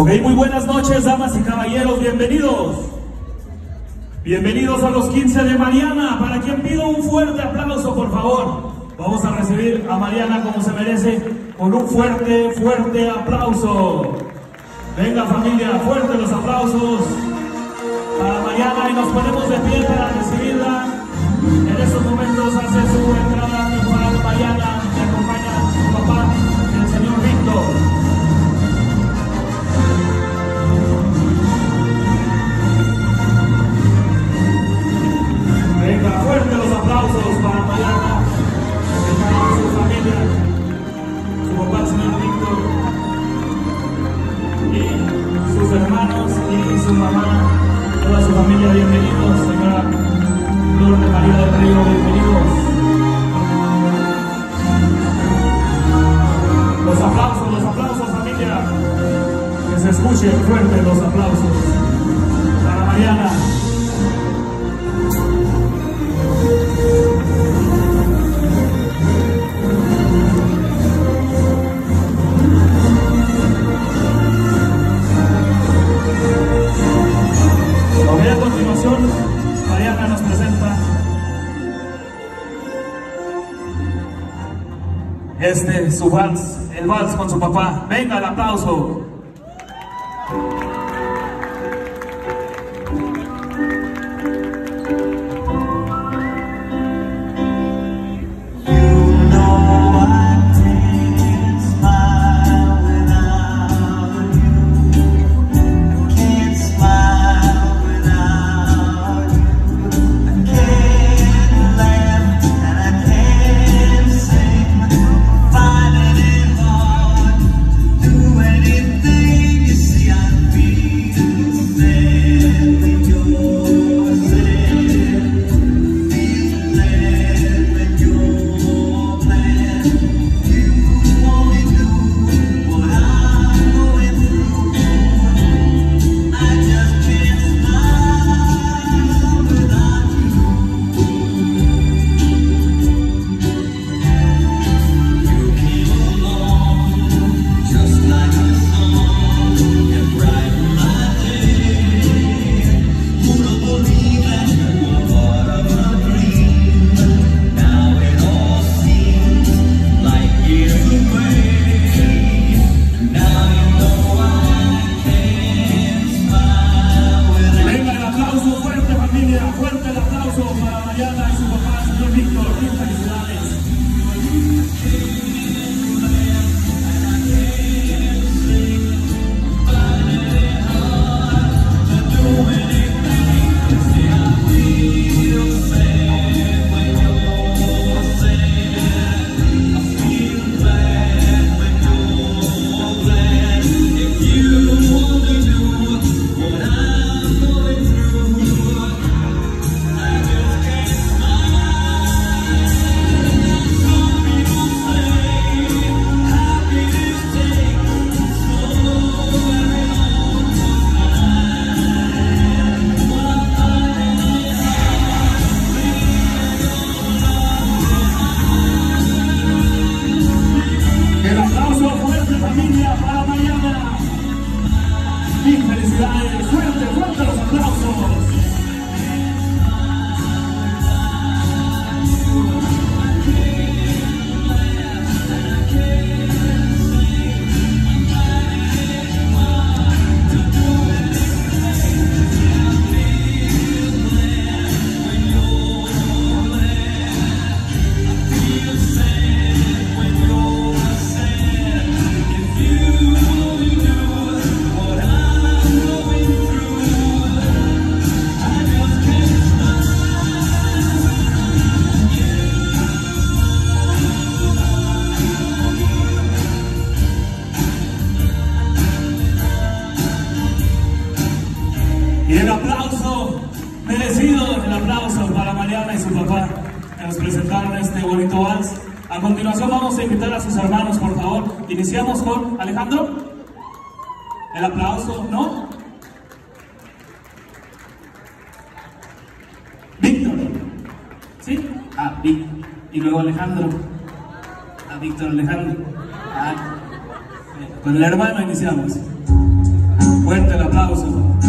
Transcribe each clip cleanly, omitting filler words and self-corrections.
Muy buenas noches, damas y caballeros, bienvenidos. Bienvenidos a los 15 de Mariana, para quien pido un fuerte aplauso, por favor. Vamos a recibir a Mariana como se merece, con un fuerte, fuerte aplauso. Venga familia, fuerte los aplausos para Mariana y nos ponemos de pie para recibirla. En estos momentos hace su entrada temporal Mariana, que acompaña a su papá, el señor Víctor. Venga, fuerte los aplausos para Mariana, para su familia, su papá, el señor Víctor, y sus hermanos y su mamá, toda su familia. Bienvenidos, señora Lourdes María del Río, bienvenidos. Los aplausos familia, que se escuchen fuerte los aplausos para Mariana. A continuación, Mariana nos presenta su vals, el vals con su papá. Venga el aplauso. Y el aplauso merecido, el aplauso para Mariana y su papá, que nos presentaron este bonito vals. A continuación vamos a invitar a sus hermanos, por favor. Iniciamos con Alejandro. El aplauso, ¿no? Víctor. ¿Sí? Ah, Víctor. Y luego Alejandro. Ah, Víctor Alejandro. Ah, con el hermano iniciamos. Fuerte el aplauso.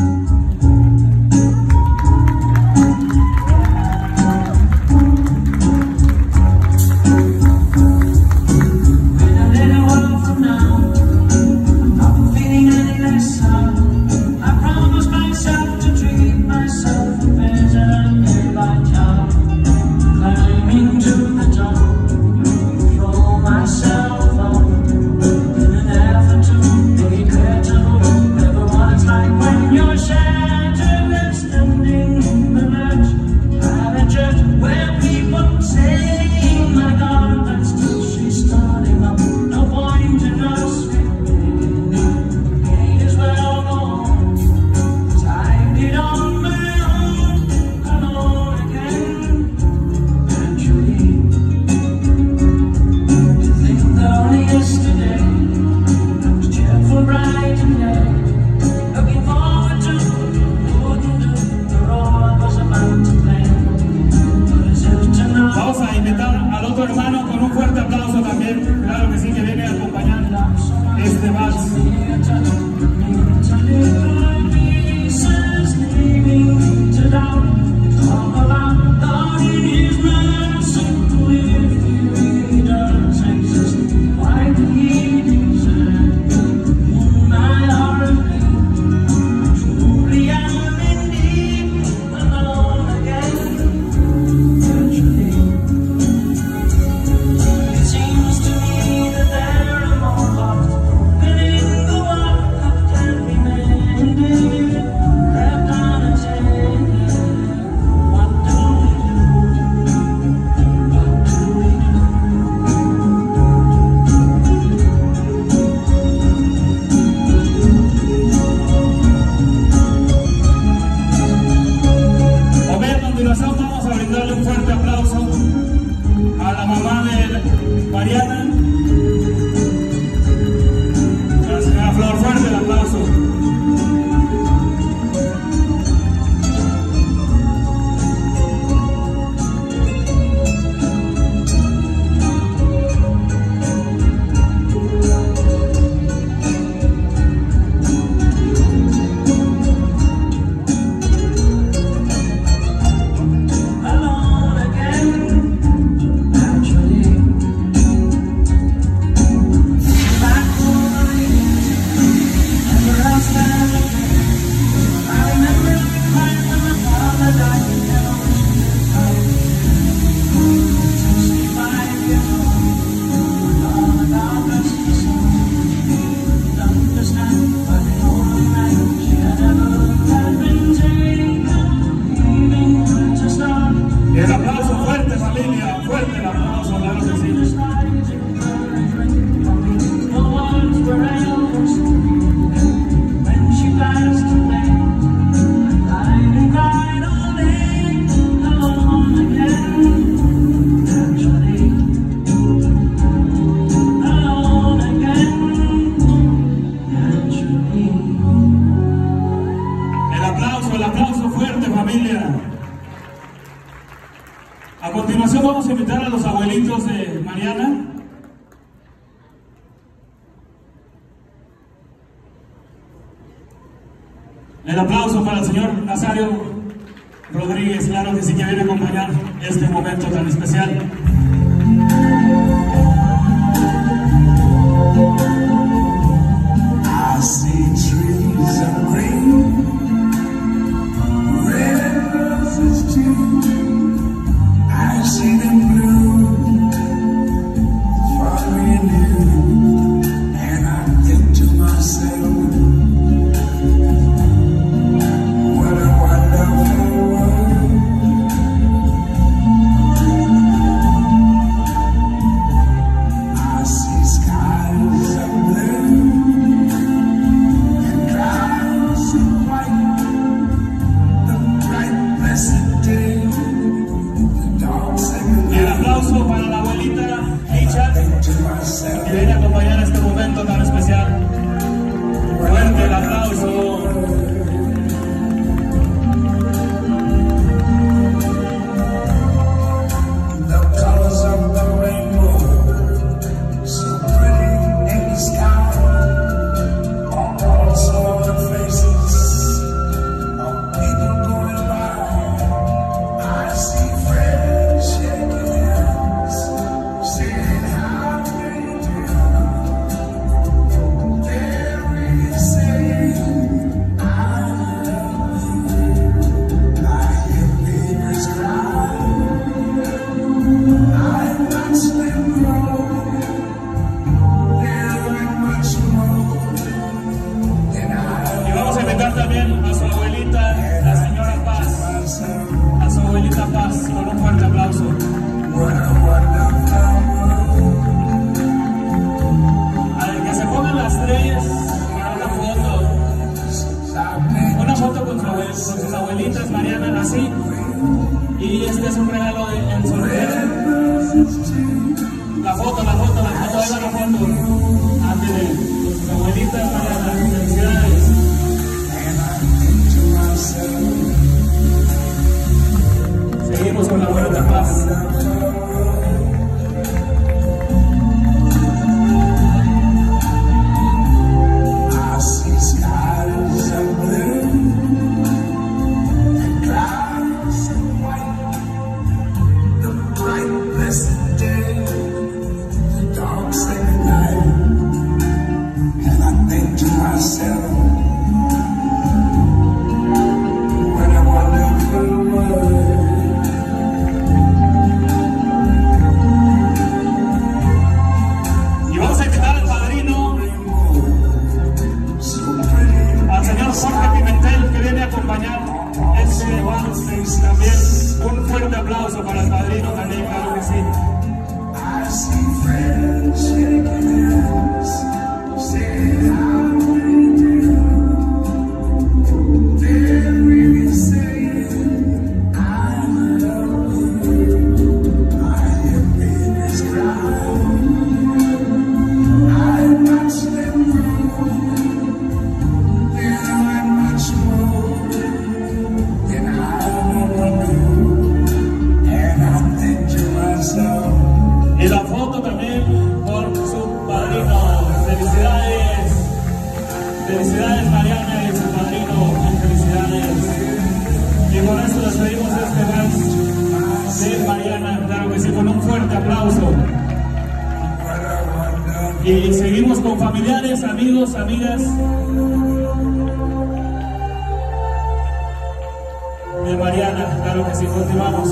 A continuación vamos a invitar a los abuelitos de Mariana. El aplauso para el señor Nazario Rodríguez, claro que sí, que viene a acompañar este momento tan especial. I see trees of green, red roses too. I see them blue for me and you, and I think to myself, what a wonderful world. sus abuelitas, Mariana, así. Y este es un regalo en sorpresa. La foto, ahí va la foto. Ándele, con sus abuelitas, Mariana, felicidades. Seguimos con la vuelta paz. También un fuerte aplauso para el padrino también, claro que sí. Y la foto también por su padrino. Felicidades. Felicidades, Mariana, y su padrino. Felicidades. Y con esto despedimos este vals de Mariana, claro que sí, con un fuerte aplauso. Y seguimos con familiares, amigos, amigas de Mariana, claro que sí, continuamos.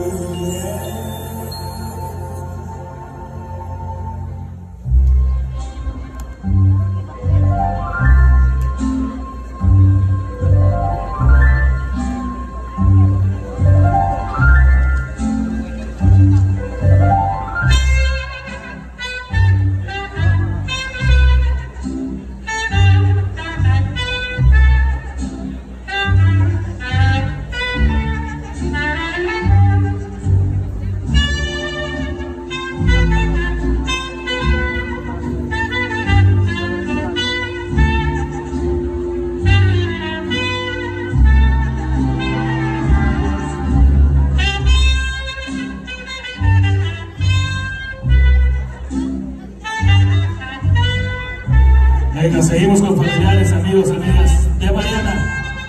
Venga, seguimos con familiares, amigos, amigas de Mariana.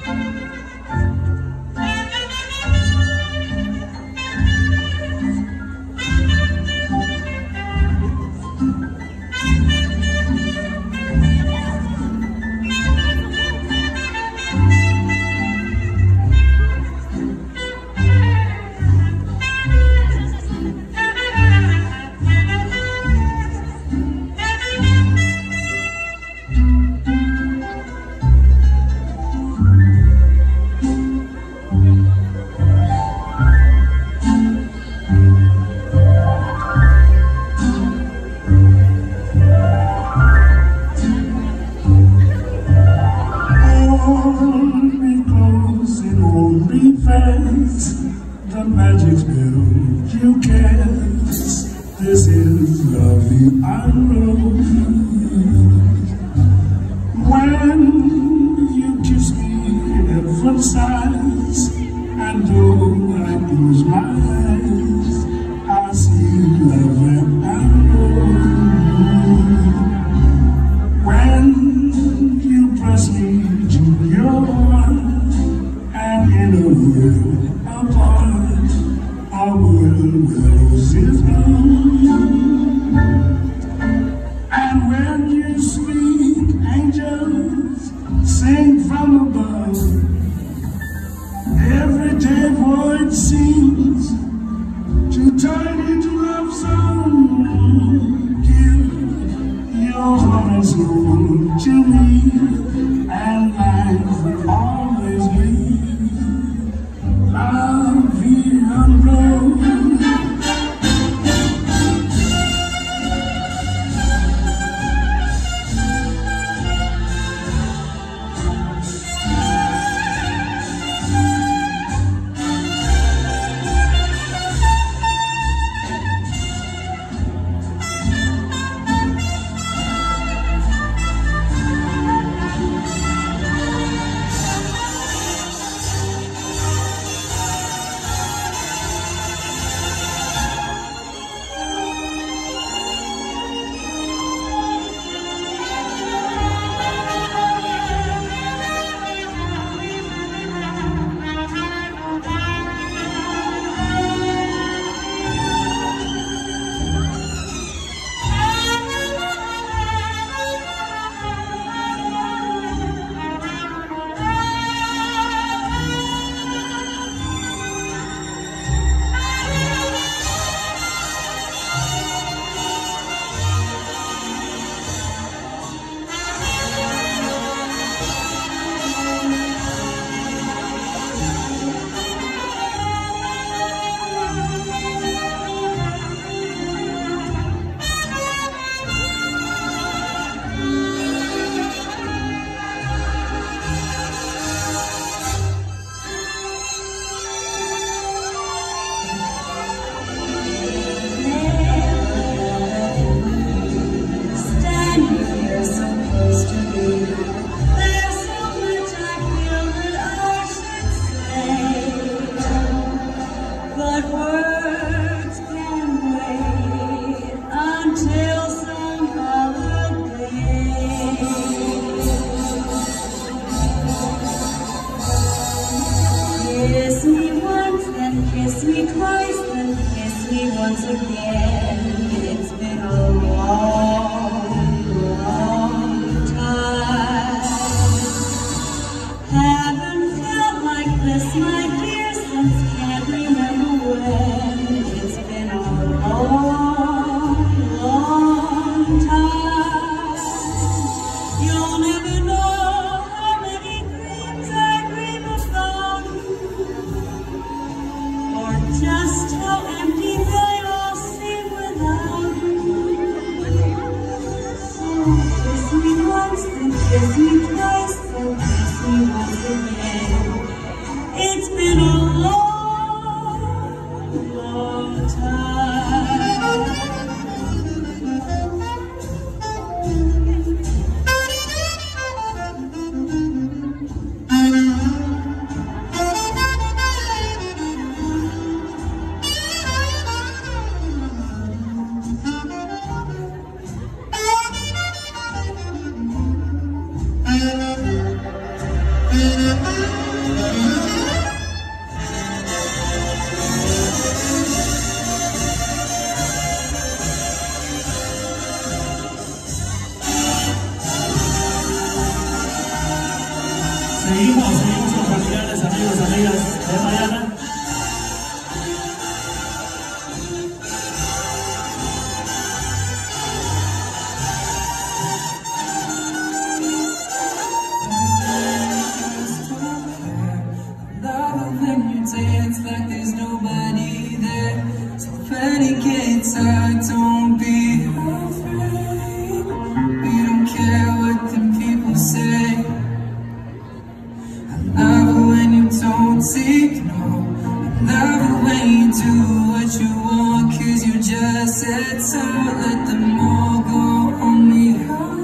The magic spell you cast. This is lovely unrolled. When you kiss me at from sides, and though I close my eyes, I see lovely unrolled. When you press me to your heart, and in a world apart, our world where roses bloom. And when you speak, angels sing from above. Every day void seems to turn into love song. Give your heart and soul to me, and life will always be lovely unrolled. once again. It's been a long, long time. Haven't felt like this, my dear, since can't remember when. It's been a long, long time. You'll never know how many dreams I dream about you, or just how empty they all seem without you. So kiss me once, then kiss me twice, then kiss me once again. It's been a long, long time. Seguimos con familiares, amigos, amigas de Mariana. When you dance like there's nobody there, so when it gets hard, don't be afraid. We don't care what the people say. I love it when you don't seek no. I love it when you do what you want, 'cause you just said so. Let them all go on me.